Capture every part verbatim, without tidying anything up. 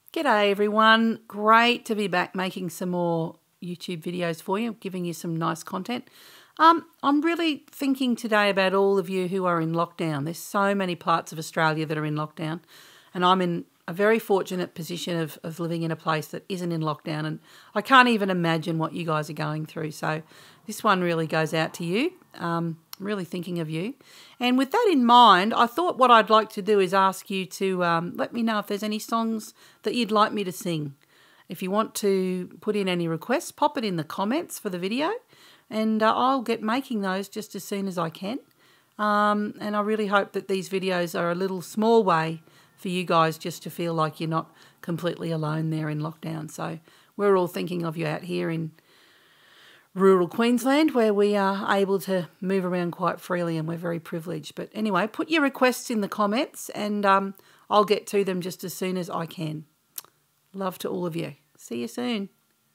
G'day everyone, great to be back making some more YouTube videos for you, giving you some nice content. Um, I'm really thinking today about all of you who are in lockdown. There's so many parts of Australia that are in lockdown, and I'm in a very fortunate position of, of living in a place that isn't in lockdown, and I can't even imagine what you guys are going through. So this one really goes out to you. Um, I'm really thinking of you. And with that in mind, I thought what I'd like to do is ask you to um, let me know if there's any songs that you'd like me to sing. If you want to put in any requests, pop it in the comments for the video, and uh, I'll get making those just as soon as I can. Um, and I really hope that these videos are a little small way for you guys just to feel like you're not completely alone there in lockdown. So we're all thinking of you out here in rural Queensland, where we are able to move around quite freely, and we're very privileged. But anyway, put your requests in the comments, and um, I'll get to them just as soon as I can. Love to all of you. See you soon.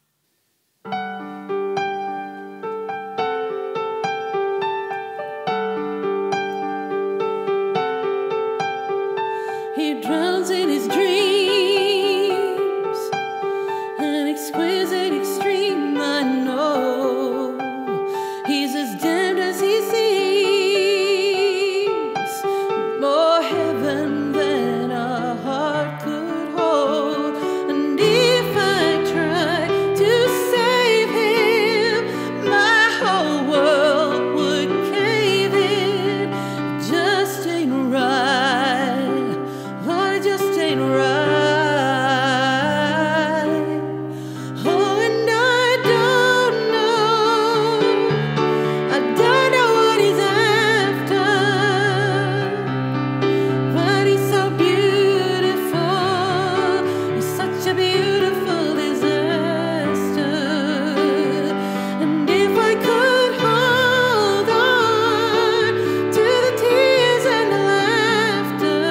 He drowns in his dreams, an exquisite extreme, I know. He's as damned as he seems, more heaven than a heart could hold. And if I try to save him, my whole world would cave in. It just ain't right, Lord, it just ain't right. Oh, and I don't know, I don't know what he's after, but he's so beautiful, he's such a beautiful disaster. And if I could hold on to the tears and the laughter,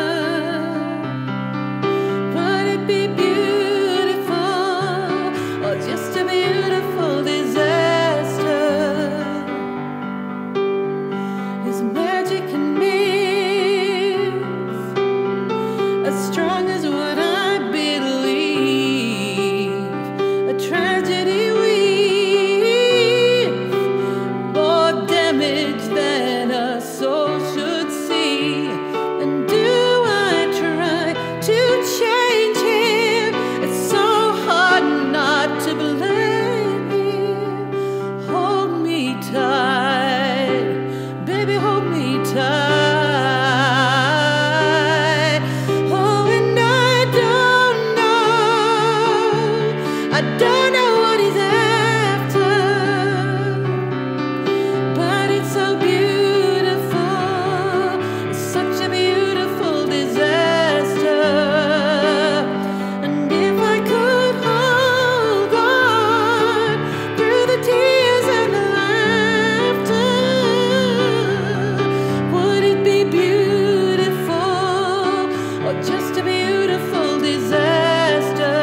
would it be beautiful or just a beautiful disaster? Is magic and myth as strong as what I believe? A tragedy with more damage than a soul should see. And do I try to change him? It's so hard not to blame him. Hold me tight, baby, hold me tight. Oh, and I don't know, I don't know what he's after, but it's so beautiful, it's such a beautiful disaster. And if I could hold on through the tears and the laughter, would it be beautiful or just a beautiful disaster?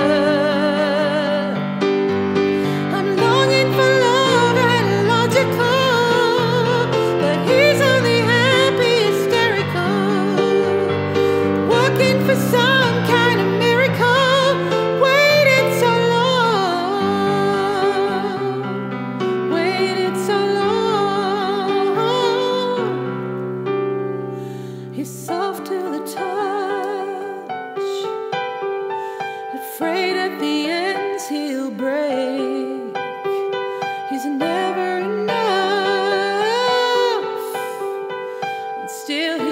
I'm longing for love and logical, but he's only happy hysterical, working for some kind of miracle. Waited so long, waited so long. He's soft to the touch, afraid at the ends he'll break. He's never enough, and still